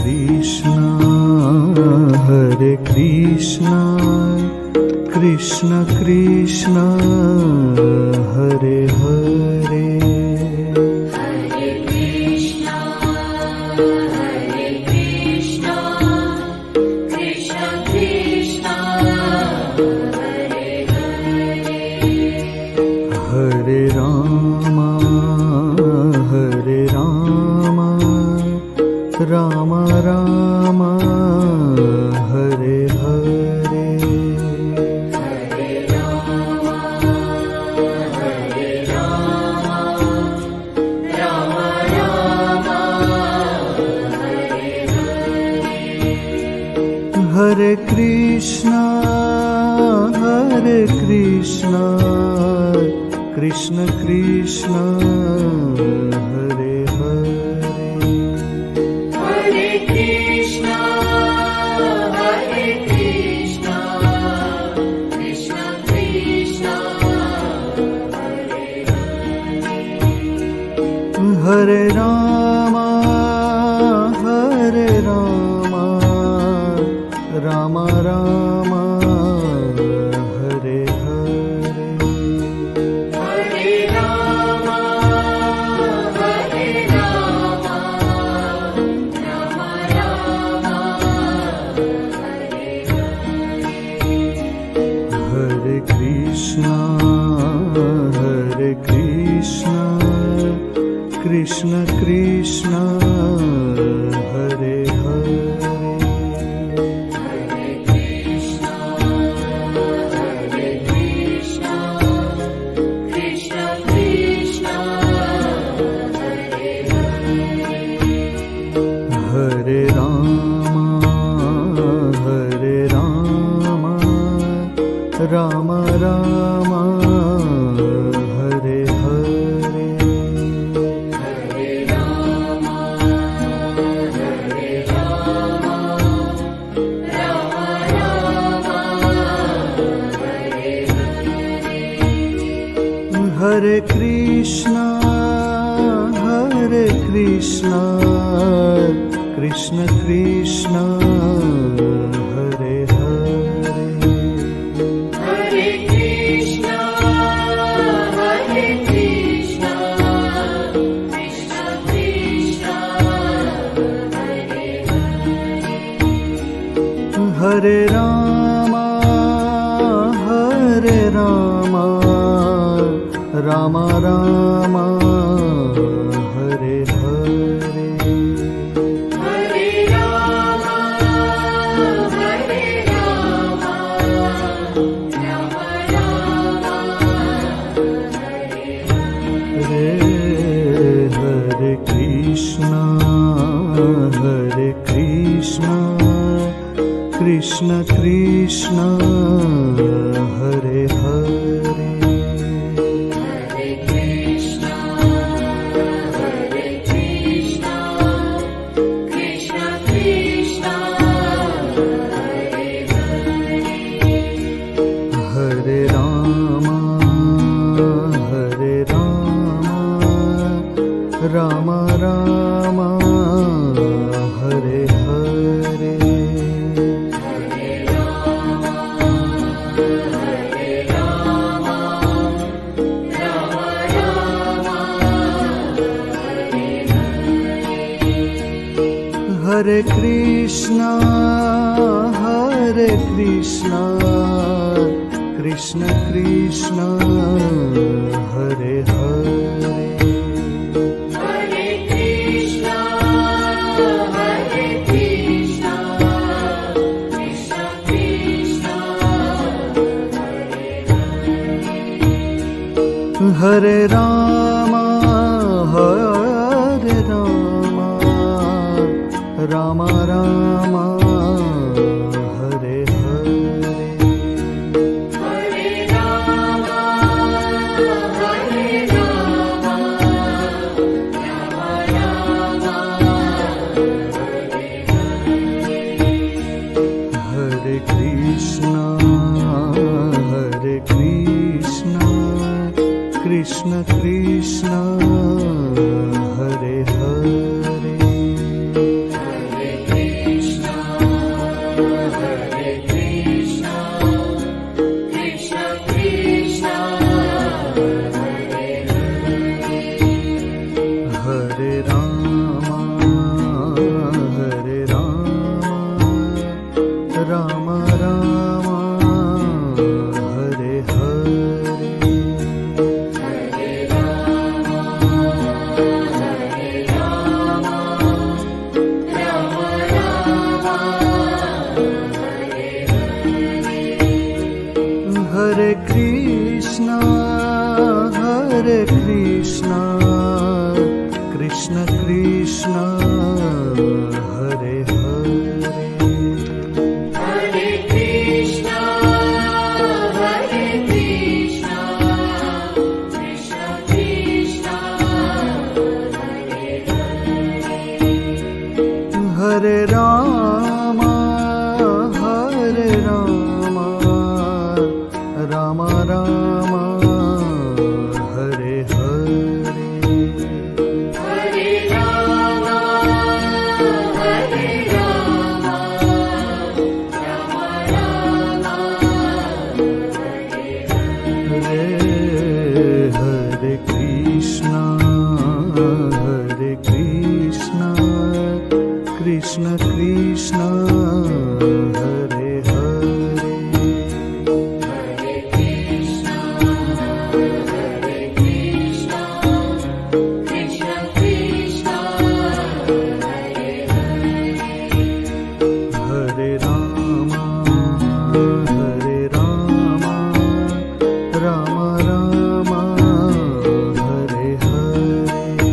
Krishna Krishna Krishna Hare Hare Hare Krishna Krishna Krishna Hare Hare Hare Rama Rama Rama Hare Hare Hare Rama Rama Rama Hare Hare Hare Krishna Krishna Krishna Hare Hare Hare Krishna Krishna Krishna Hare Hare Hare Rama Rama Rama Hare Hare Hare Rama Rama Rama Hare Hare Hare Krishna Krishna Krishna Hare Hare Hare Krishna Krishna Krishna Hare Hare Hare Rama Rama Rama Hare Hare Hare Rama Rama Rama Hare Hare Hare Krishna Krishna Krishna Hare Hare Hare Krishna Krishna Krishna Hare Hare Hare Rama Rama Rama Hare Hare Hare Rama Rama Rama Hare Hare Krishna Krishna Krishna Hare Hare Hare Krishna Krishna Krishna Hare Hare Hare Rama Rama Rama Hare Hare Hare Rama Rama Rama Hare Hare Hare Krishna Krishna Krishna Hare Hare Hare Krishna Krishna Krishna Hare Hare Hare Rama Rama Rama Hare Hare Hare Rama Rama Rama Hare Krishna Krishna Krishna Hare Hare Hare Hare Ram Hare Ram Ram Ram Hare Hare Hare Ram Hare Ram Ram Ram Hare Hare Krishna Krishna Krishna Hare Hare Hare Krishna Krishna Krishna Hare Hare Ram Ram Ram Hare Hare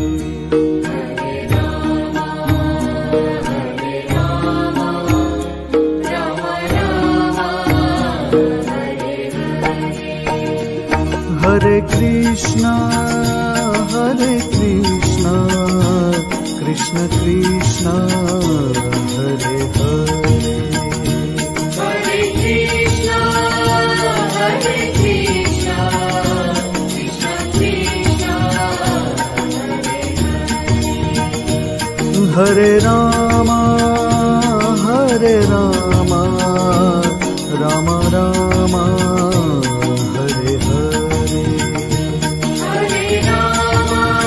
Hare Krishna Krishna Krishna Hare Hare Hare Krishna Krishna Krishna Hare Ram Ram Ram Hare Hare Hare Ram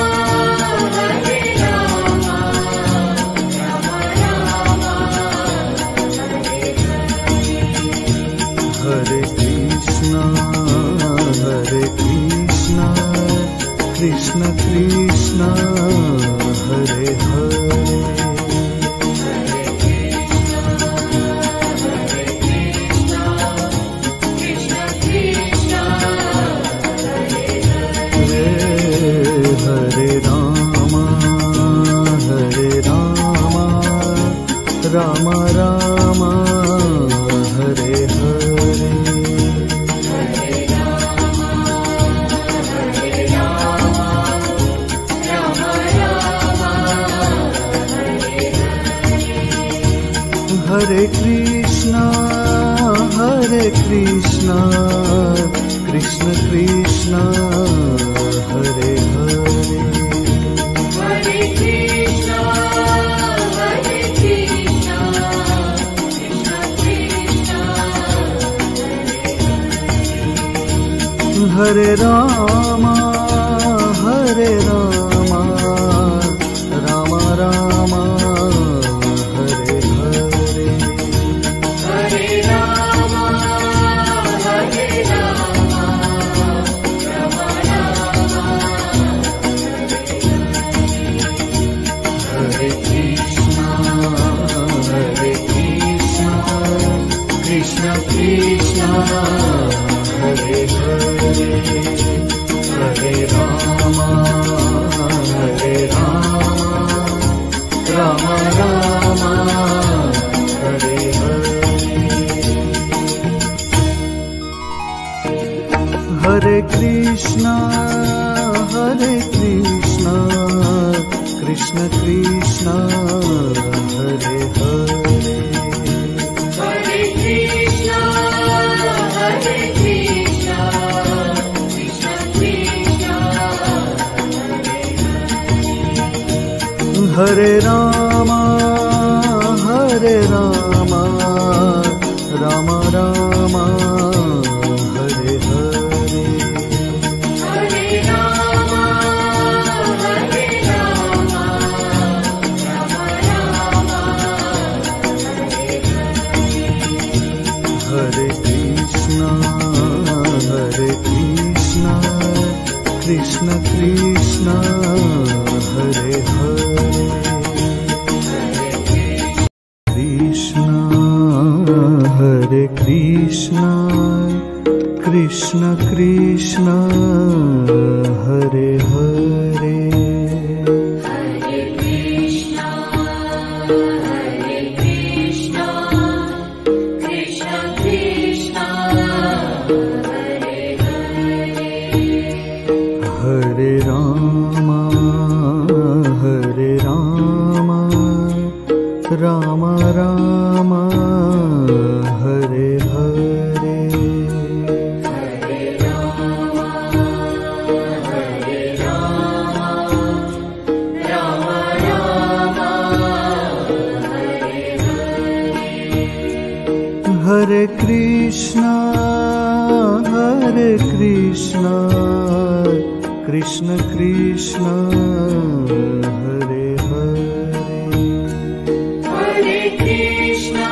Ram Ram Hare Krishna Krishna Krishna Hare Hare Hare Ram Ram Ram Hare Hare Hare Krishna Krishna Krishna Hare Hare Hare Krishna Krishna Krishna Hare Ram Ram Ram Hare Hare Hare Ram Ram Hare Krishna Krishna Krishna Hare Hare Hare Ram Ram Ram Hare Hare Hare Krishna Krishna Krishna Hare Hare Hare Krishna Krishna Krishna Hare Ram Ram Ram Hare Hare Hare Ram Ram Ram Hare Krishna Krishna Krishna Hare Hare Hare Krishna Krishna Krishna Hare Hare Hare Krishna Krishna Krishna Hare Hare Ram Ram Ram Ram Hare Hare Hare Ram Hare Ram Ram Ram Hare Hare Hare Krishna Krishna Krishna Hare Hare Hare Krishna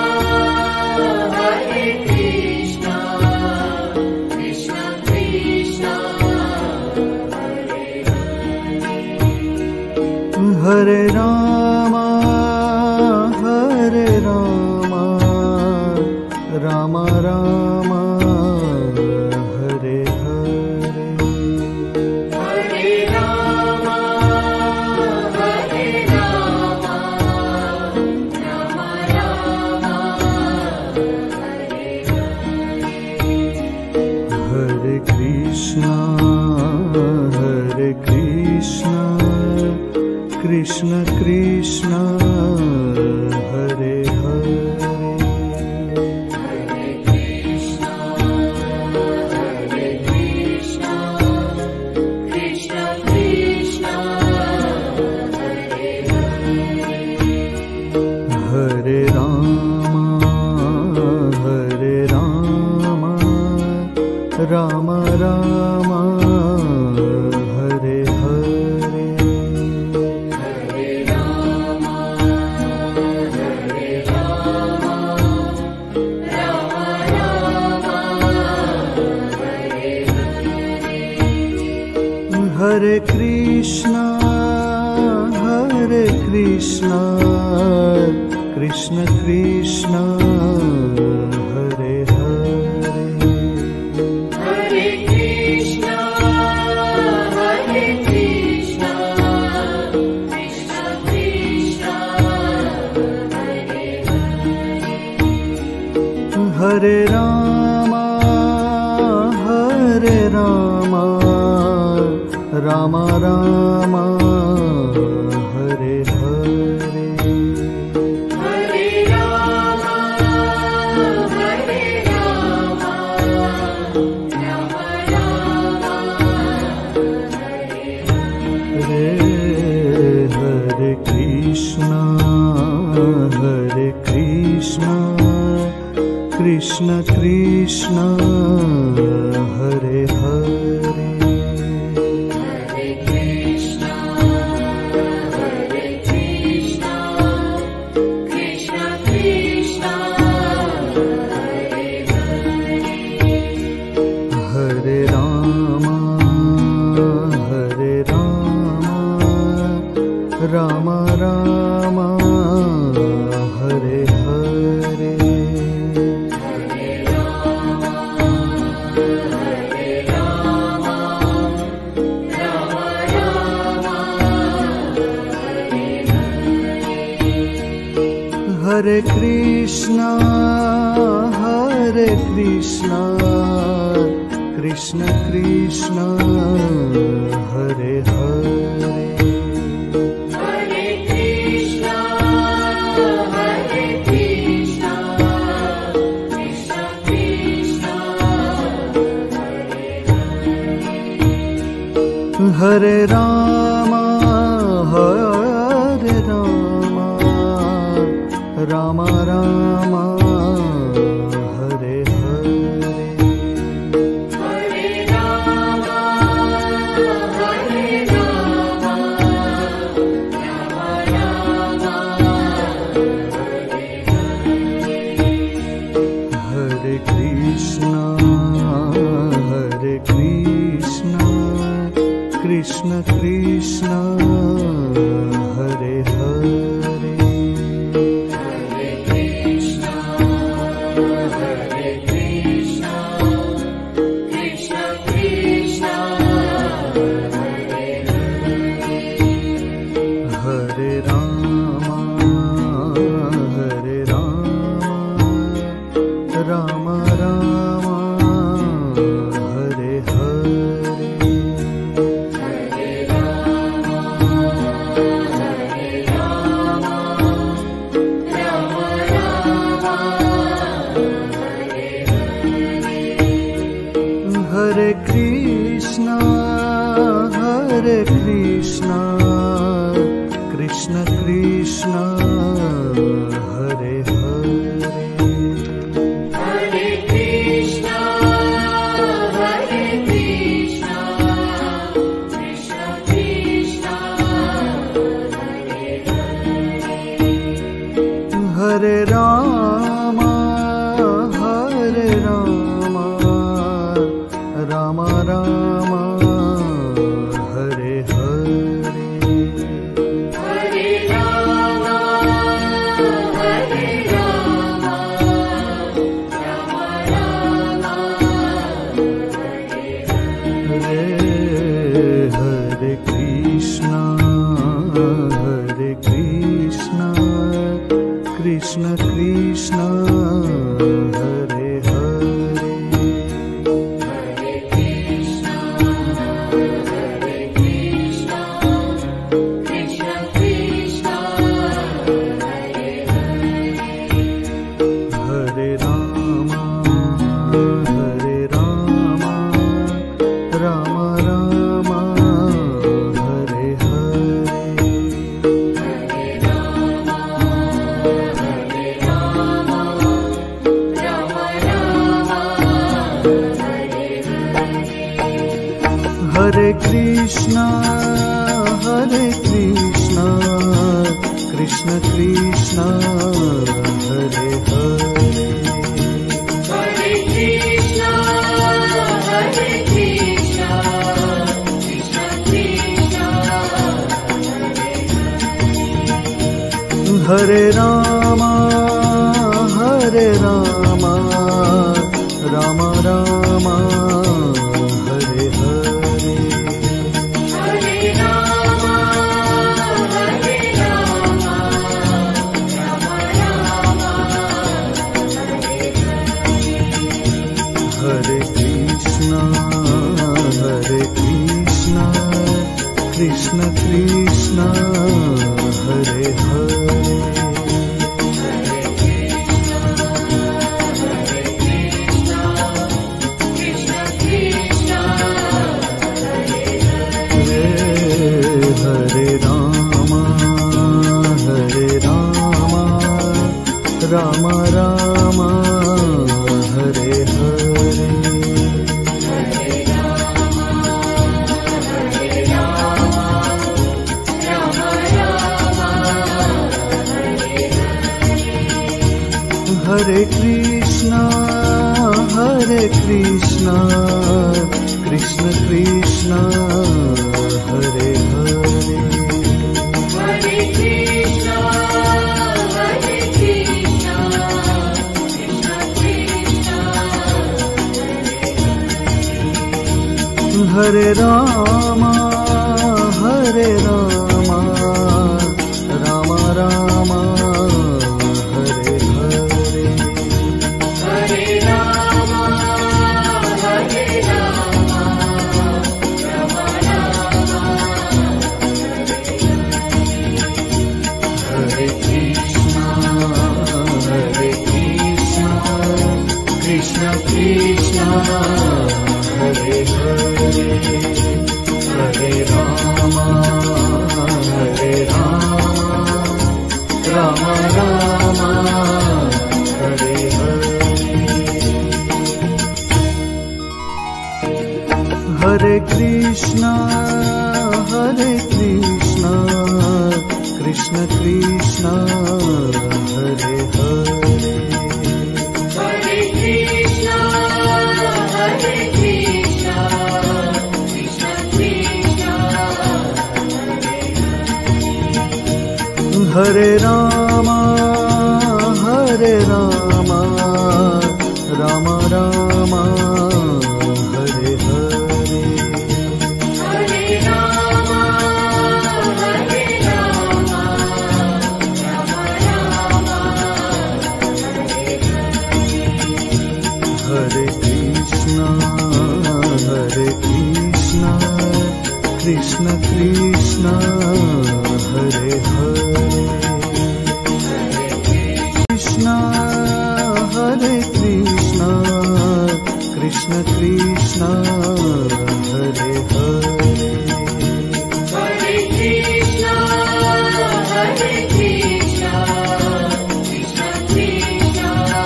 Krishna Krishna Hare Hare Hare Ram Ram Ram Hare Hare Hare Ram Ram Ram Hare Hare Hare Krishna Krishna Krishna Hare Hare Hare Krishna Krishna Krishna Hare Hare Hare Ram Ram Ram Hare Hare Hare Ram Ram Hare Hare Hare Krishna Krishna Krishna Hare Hare Hare Krishna Krishna Krishna Hare Hare Hare Ram Ram Ram Hare Hare Hare Ram Ram Hare Hare Hare Krishna Krishna Krishna Hare Hare Hare Krishna Krishna Krishna Hare Hare Hare Ram Ram Ram Hare Hare Hare Ram Ram Hare Hare Hare Krishna Krishna Krishna Hare Hare Hare Krishna Krishna Krishna Hare Hare Hare Ram Ram Ram Hare Hare Hare Ram Hare Krishna Krishna Krishna Hare Hare Hare Krishna Krishna Krishna Hare Hare Hare Ram Ram Ram Hare Hare Hare Ram Ram Hare Ram Ram Ram Hare Hare. Hare Ram Ram Ram Hare Hare Krishna Krishna Krishna Hare Hare. Hare Krishna Krishna Krishna Hare Hare. Hare Ram Ram Ram Hare Hare. Hare Ram Ram Ram Hare Hare. Hare Krishna Krishna Krishna Hare Hare. Hare Krishna Krishna Krishna Hare Ram Ram Ram Hare Hare. Hare Ram Ram Ram Hare Hare Krishna Krishna Krishna Hare Hare. Krishna Krishna Hare Ram Ram Ram Hare Hare. Hare Krishna Krishna Krishna Hare Hare. Hare Krishna Krishna Krishna Hare Ram Ram Ram Hare Hare. Hare Ram Ram Hare Krishna Krishna Krishna Hare Hare. Hare Ram Ram Ram Hare Hare. Hare Krishna Krishna Krishna Hare Hare. Hare Krishna Krishna Krishna Hare Ram Ram Ram Hare Hare. Hare Ram Ram Ram Hare Krishna Krishna Krishna Hare Hare. Krishna Krishna Krishna Hare Hare. Hare Krishna Krishna Krishna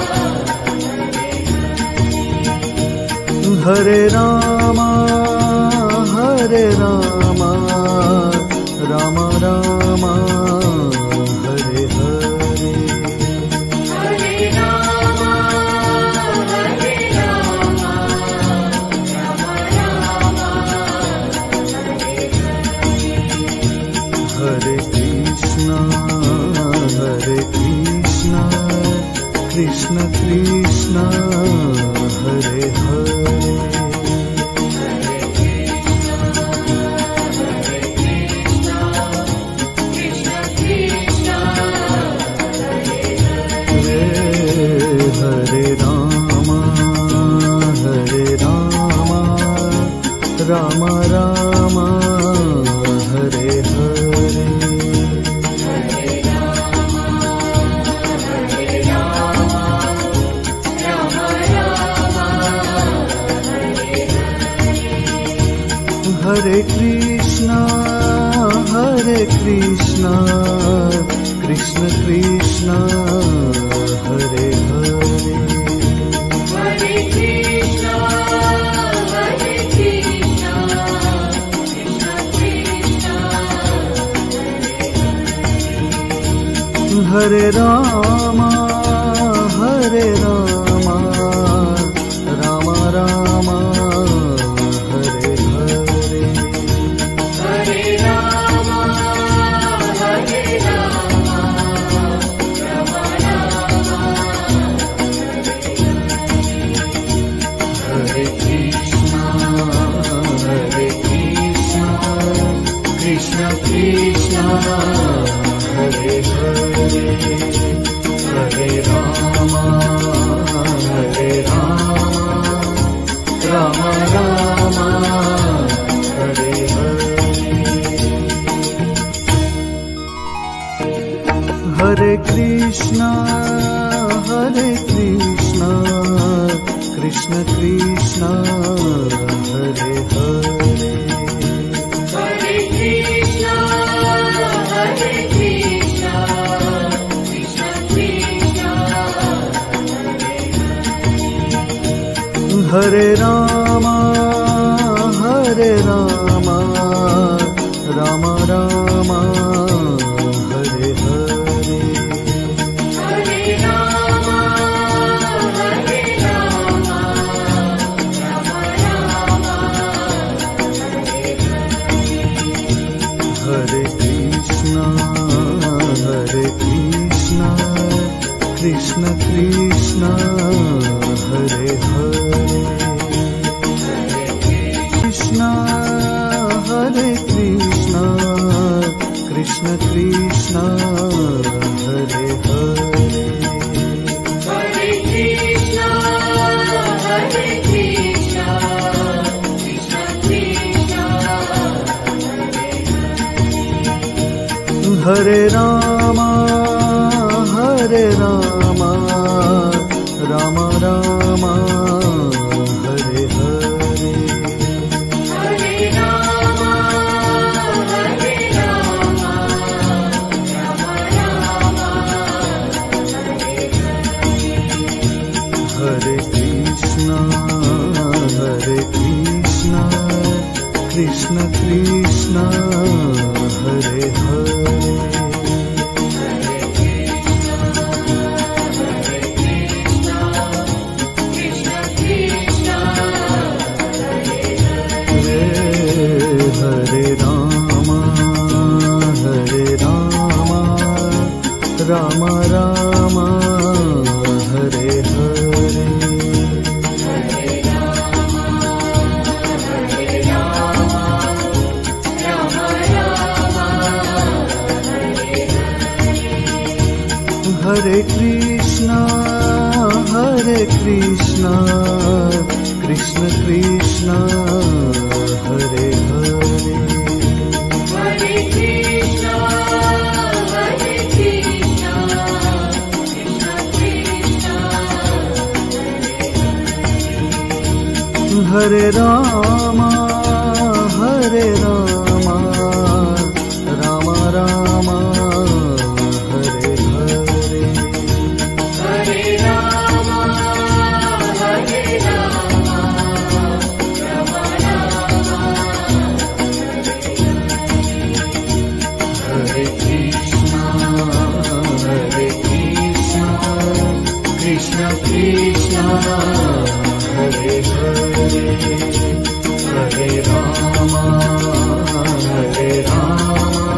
Hare Ram Ram Ram Hare Hare. Krishna Krishna Hare Hare Hare Ram Ram Ram Hare Hare Hare Krishna Krishna Krishna Hare Hare Hare Krishna, Hare Krishna, Krishna Krishna, Hare Ram Ram Ram Hare Hare Hare Rama, Hare Rama, Rama Rama, Hare Krishna Krishna Krishna Hare Hare Hare Ram Ram Ram Hare Hare Hare Krishna Krishna Krishna Hare Hare Hare Krishna, Hare Krishna, Krishna Krishna, Hare Ram Ram Ram Hare Hare Hare Rama, Hare Rama, Rama Rama, Hare Krishna Krishna Krishna Hare Hare Krishna Krishna Krishna Hare Hare Hare Krishna, Hare Krishna, Krishna Krishna, Hare Ram Ram Ram Hare Hare Hare Rama, Hare Rama, Rama Rama, Hare Krishna Krishna Krishna Hare Hare Krishna Krishna, Hare Ram Ram Ram Hare Hare Hare Krishna Krishna Krishna Hare Hare Hare Krishna, Hare Krishna, Krishna Krishna, Hare Ram Ram Ram Hare Hare Hare Rama, Hare Rama, Rama Rama, Hare Krishna Krishna Krishna Hare Hare Hare Ram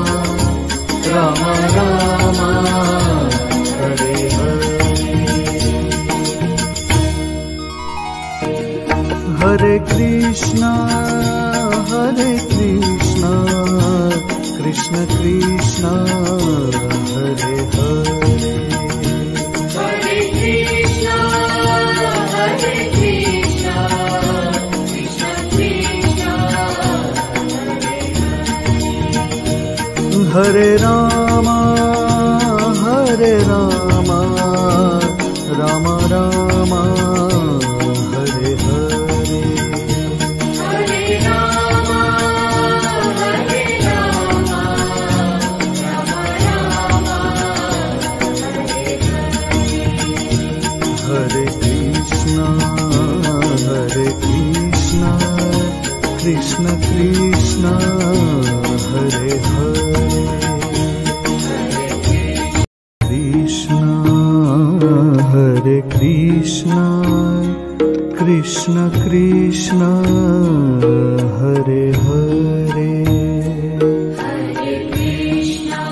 Ram Ram Hare Hare Hare Krishna, Krishna Krishna, Hare Hare. Hare Krishna, Krishna Krishna, Hare Rama, Rama Rama, Hare Hare. Hare Rama, Rama Rama, Hare Krishna, Krishna Krishna, Hare Hare. Hare Krishna, Krishna Krishna, Hare Hare. Hare Krishna,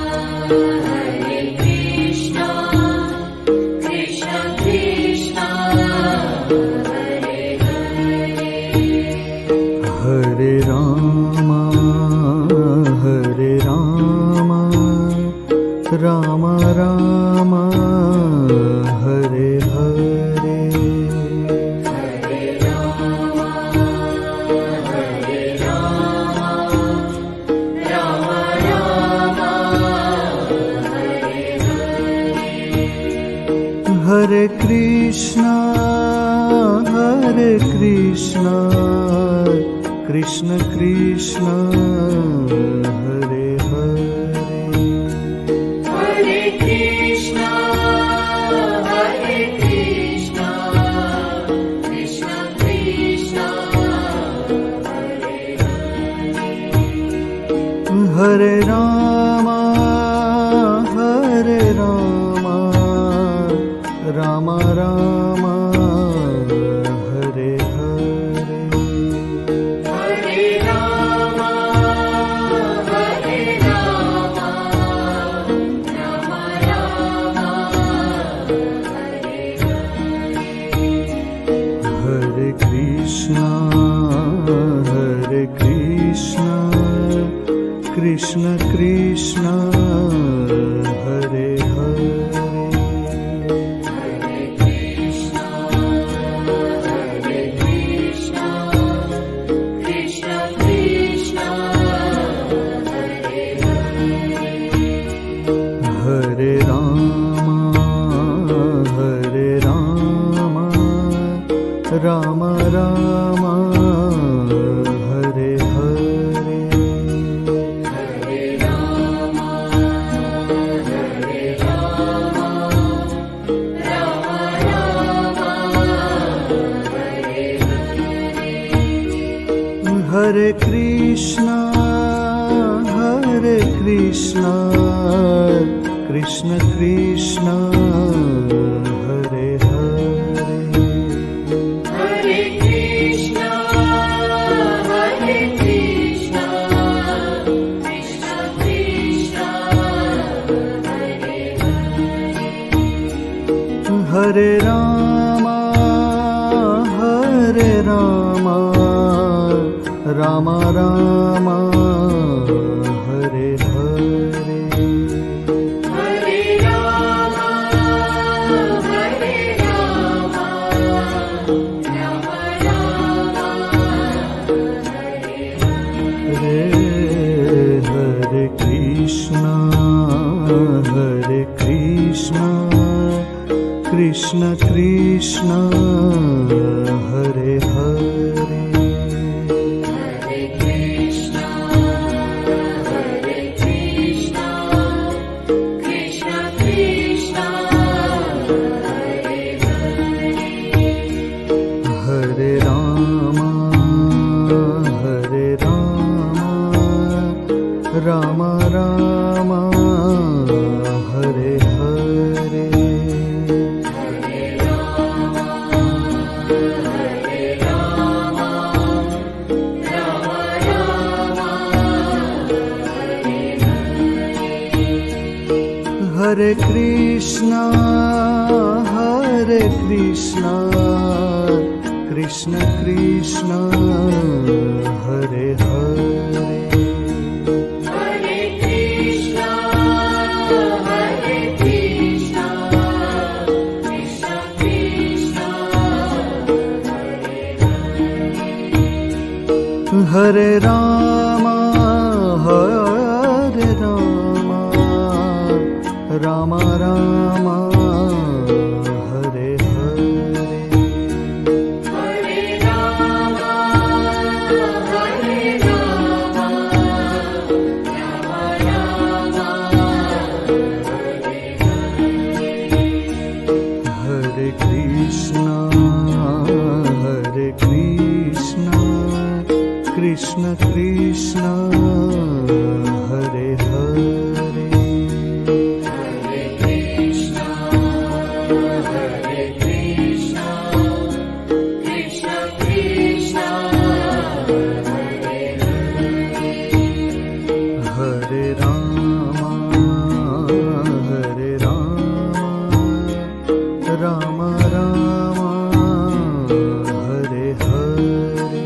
Krishna Krishna, Hare Hare. Hare Rama, Rama Rama, Hare Hare. Hare Rama, Rama Rama, Hare Hare. Hare Krishna, Krishna Krishna, Hare Hare. Hare Krishna, Krishna Krishna, Hare Hare. Hare Rama, Rama Rama, Hare Hare. Hare Rama, Rama Rama, Hare Hare. Hare Krishna, Krishna Krishna, Hare Hare. Hare Krishna, Krishna Krishna, Hare Hare. Hare Rama, Rama Rama, Hare Hare. Hare Rama, Rama Rama, Hare Hare. Hare Krishna, Krishna Krishna, Hare Hare. Hare Krishna, Krishna Krishna, Hare Hare. Hare Rama, Rama Rama, Hare Hare. Hare Rama, Rama Rama, Hare Hare. Hare Krishna, Krishna Krishna, Hare Hare. Hare Krishna, Krishna Krishna, Hare Hare. Hare Rama, Rama Rama, Hare Hare. Hare Rama, Rama Rama, Hare Hare. Hare Krishna, Krishna Krishna Hare Hare Hare Krishna, Hare Krishna, Krishna Krishna, Hare Ram Hare Ram Ram Ram Hare Hare Hare Rama, Hare Rama, Rama Rama, Hare Krishna Krishna Krishna Hare Hare Hare Krishna, Hare Krishna, Krishna Krishna, Hare Ram Ram Ram Hare Hare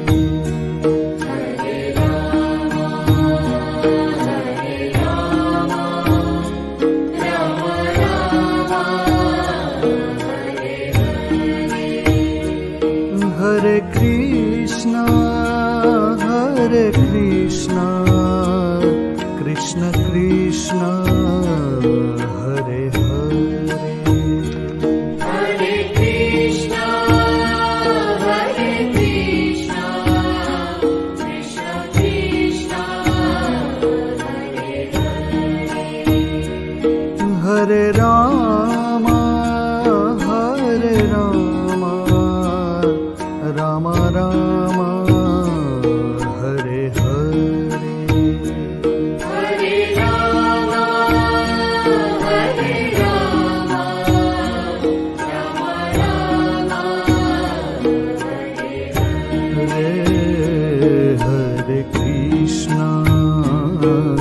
Hare Krishna Krishna Krishna Hare Hare Hare Krishna, Hare Krishna, Krishna Krishna, Hare Ram Ram Ram Hare Hare Hare Rama, Hare Rama, Rama Rama, Hare Hare Krishna